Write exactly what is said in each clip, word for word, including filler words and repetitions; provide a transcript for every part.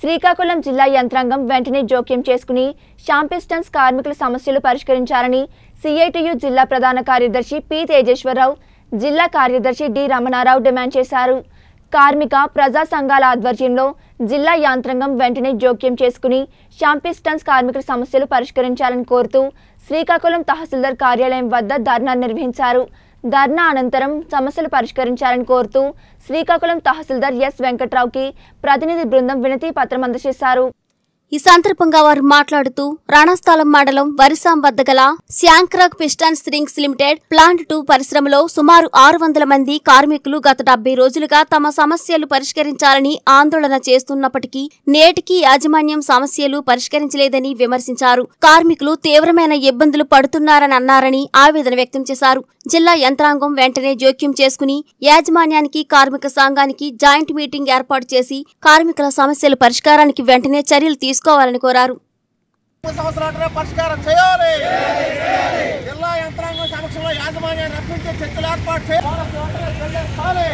శ్రీకాకుళం జిల్లా యంత్రాంగం వెంటనే జోక్యం చేసుకుని షాంపిస్టన్స్ కార్మికుల సమస్యలు పరిష్కరించాలని సిఐటియు జిల్లా ప్రధాన కార్యదర్శి పి తేజేశ్వరరావు, జిల్లా కార్యదర్శి డి రమణారావు డిమాండ్ చేశారు. కార్మిక ప్రజా సంఘాల ఆధ్వర్యంలో జిల్లా యంత్రాంగం వెంటనే జోక్యం చేసుకుని షాంపిస్టన్స్ కార్మికుల సమస్యలు పరిష్కరించాలని కోరుతూ శ్రీకాకుళం తహసీల్దార్ కార్యాలయం వద్ద ధర్నా నిర్వహించారు. ధర్నా అనంతరం సమస్యలు పరిష్కరించాలని కోరుతూ శ్రీకాకుళం తహసీల్దార్ ఎస్ వెంకట్రావుకి ప్రతినిధి బృందం వినతి పత్రం అందజేశారు. ఈ సందర్భంగా వారు మాట్లాడుతూ రణస్థలం మండలం వరిసాం వద్ద గల శాంక్రగ్ piston springs limited plant two పరిశ్రమలో సుమారు ఆరు వందల మంది కార్మికులు గత డెబ్బై రోజులుగా తమ సమస్యలు పరిష్కరించాలని ఆందోళన చేస్తున్నప్పటికీ నేటికి యాజమాన్యం సమస్యలు పరిష్కరించలేదని విమర్శించారు. కార్మికులు తీవ్రమైన ఇబ్బందులు పడుతున్నారని అన్నారని ఆవేదన వ్యక్తం చేశారు. జిల్లా యంత్రాంగం వెంటనే జోక్యం చేసుకుని యాజమాన్యానికి కార్మిక సంఘానికి జాయింట్ మీటింగ్ ఏర్పాటు చేసి కార్మికుల సమస్యల పరిష్కారానికి వెంటనే చర్యలు తీసుకోవాలని కోరారు. పరిష్కారం చేయాలి. జిల్లా యంత్రాంగం సమక్షంలో యాజమాన్యాన్ని రప్పించే చర్చలు ఏర్పాటు చేయాలి.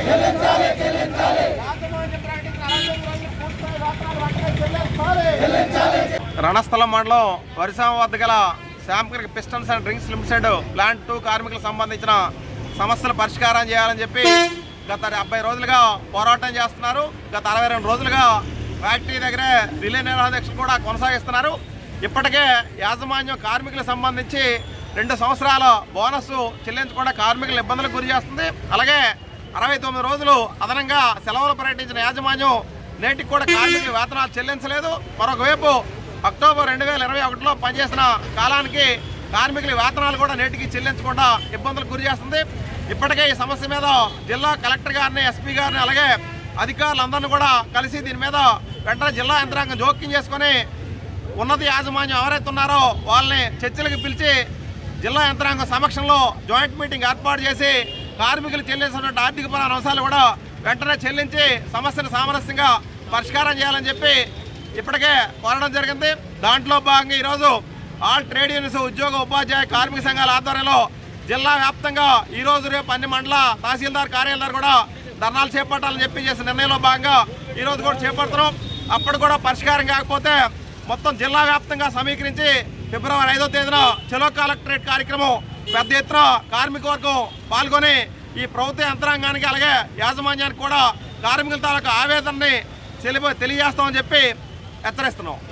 రణస్థలం మండలం వరిసాం వద్ద గల శాంక్రగ్ pistons and drinks limited plant two కార్మికులకు సంబంధించిన సమస్యలు పరిష్కారం చేయాలని చెప్పి గత డెబ్బై రోజులుగా పోరాటం చేస్తున్నారు. గత అరవై రెండు రోజులుగా ఫ్యాక్టరీ దగ్గరే రిలే నిరాదీక్ష కూడా కొనసాగిస్తున్నారు. ఇప్పటికే యాజమాన్యం కార్మికులకు సంబంధించి రెండు సంవత్సరాల బోనస్ చెల్లించకుండా కార్మికులు ఇబ్బందులకు గురి చేస్తుంది. అలాగే అరవై తొమ్మిది రోజులు అదనంగా సెలవులు ప్రకటించిన యాజమాన్యం నేటికి కూడా కార్మికుల వేతనాలు చెల్లించలేదు. మరొక వైపు అక్టోబర్ రెండు వేల ఇరవై ఒకటిలో పనిచేసిన కాలానికి కార్మికుల వేతనాలు కూడా నేటికి చెల్లించకుండా ఇబ్బందులకు గురి చేస్తుంది. ఇప్పటికే ఈ సమస్య మీద జిల్లా కలెక్టర్ గారిని, ఎస్పీ గారిని, అలాగే అధికారులందరినీ కూడా కలిసి దీని మీద వెంటనే జిల్లా యంత్రాంగం జోక్యం చేసుకుని ఉన్నత యాజమాన్యం ఎవరైతే ఉన్నారో వాళ్ళని చర్చలకు పిలిచి జిల్లా యంత్రాంగం సమక్షంలో జాయింట్ మీటింగ్ ఏర్పాటు చేసి కార్మికులు చెల్లించినటువంటి ఆర్థికపరమైన అంశాలు కూడా వెంటనే చెల్లించి సమస్యను సామరస్యంగా పరిష్కారం చేయాలని చెప్పి ఇప్పటికే కోరడం జరిగింది. దాంట్లో భాగంగా ఈరోజు ఆల్ ట్రేడ్ యూనియన్స్, ఉద్యోగ ఉపాధ్యాయ కార్మిక సంఘాల ఆధ్వర్యంలో జిల్లా వ్యాప్తంగా ఈరోజు రేపు అన్ని మండల తహసీల్దార్ కార్యాలయాలు కూడా ధర్నాలు చేపట్టాలని చెప్పి చేసిన నిర్ణయంలో భాగంగా ఈరోజు కూడా చేపడుతున్నాం. అప్పుడు కూడా పరిష్కారం కాకపోతే మొత్తం జిల్లా వ్యాప్తంగా సమీకరించి ఫిబ్రవరి ఐదో తేదీన చలో కలెక్టరేట్ కార్యక్రమం పెద్ద ఎత్తున కార్మిక వర్గం పాల్గొని ఈ ప్రభుత్వ యంత్రాంగానికి అలాగే యాజమాన్యానికి కూడా కార్మికుల తాలూకు ఆవేదనని తెలియజేస్తామని చెప్పి హెచ్చరిస్తున్నాం.